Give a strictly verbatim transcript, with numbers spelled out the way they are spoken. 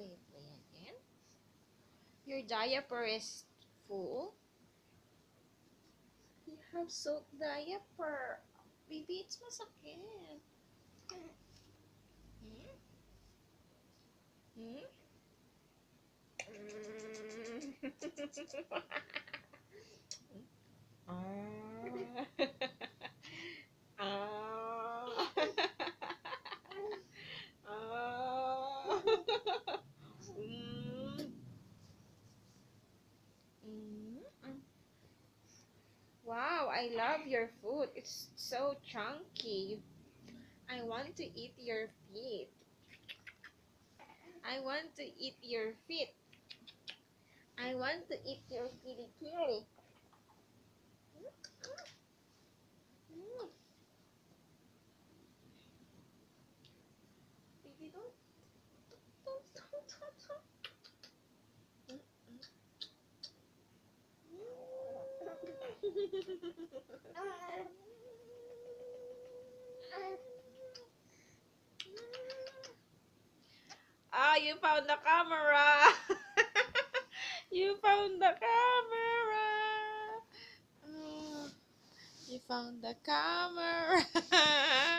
play, play again. Your diaper is full. You have soaked diaper. Baby, it's masakit. Hmm? Hmm? Ah. Ah. Ah. Mm. Mm. Wow, I love your food. It's so chunky. I want to eat your feet. I want to eat your feet. I want to eat your kitty kitty. Mm. Baby, don't, don't, don't, don't, don't. Ah, you found the camera. You found the camera. Ah, you found the camera.